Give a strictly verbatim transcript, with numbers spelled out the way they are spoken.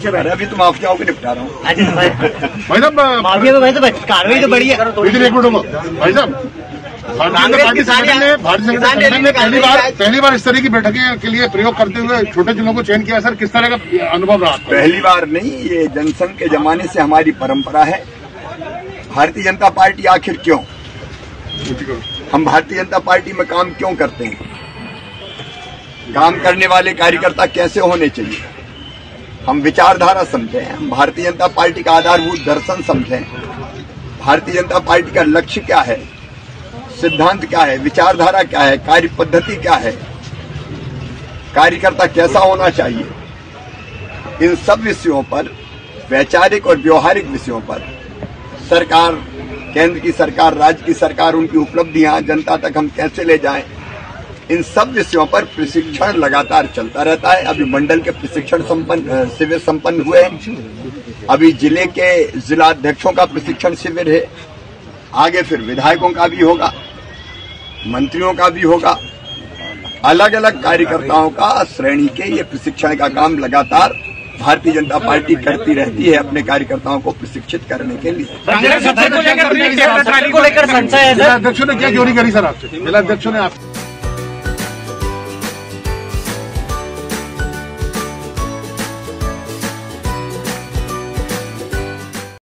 पीछे बैठे, अभी तो माफियाओं को निपटा रहा हूँ। भाई साहब माफिया को वैसे कार्रवाई तो बड़ी है। एक मिनट भाई साहब, भारतीय जनता पार्टी संगठन ने भारतीय जनता संगठन ने पहली बार पहली बार इस तरह की बैठकें के लिए प्रयोग करते हुए छोटे जिलों को चयन किया। सर, किस तरह का अनुभव रहा? पहली बार नहीं, ये जनसंघ के जमाने से हमारी परंपरा है। भारतीय जनता पार्टी आखिर क्यों, हम भारतीय जनता पार्टी में काम क्यों करते हैं, काम करने वाले कार्यकर्ता कैसे होने चाहिए, हम विचारधारा समझें, हम भारतीय जनता पार्टी का आधारभूत दर्शन समझें, भारतीय जनता पार्टी का लक्ष्य क्या है, सिद्धांत क्या है, विचारधारा क्या है, कार्य पद्धति क्या है, कार्यकर्ता कैसा होना चाहिए, इन सब विषयों पर, वैचारिक और व्यवहारिक विषयों पर सरकार, केंद्र की सरकार, राज्य की सरकार, उनकी उपलब्धियां जनता तक हम कैसे ले जाएं, इन सब विषयों पर प्रशिक्षण लगातार चलता रहता है। अभी मंडल के प्रशिक्षण संपन्न शिविर संपन्न हुए हैं, अभी जिले के जिला अध्यक्षों का प्रशिक्षण शिविर है, आगे फिर विधायकों का भी होगा, मंत्रियों का भी होगा, अलग अलग कार्यकर्ताओं का श्रेणी के ये प्रशिक्षण का काम लगातार भारतीय जनता पार्टी करती रहती है अपने कार्यकर्ताओं को प्रशिक्षित करने के लिए। को लेकर संशय है, जिला अध्यक्षों ने क्या चोरी करी सर आपसे? जिला अध्यक्षों ने आप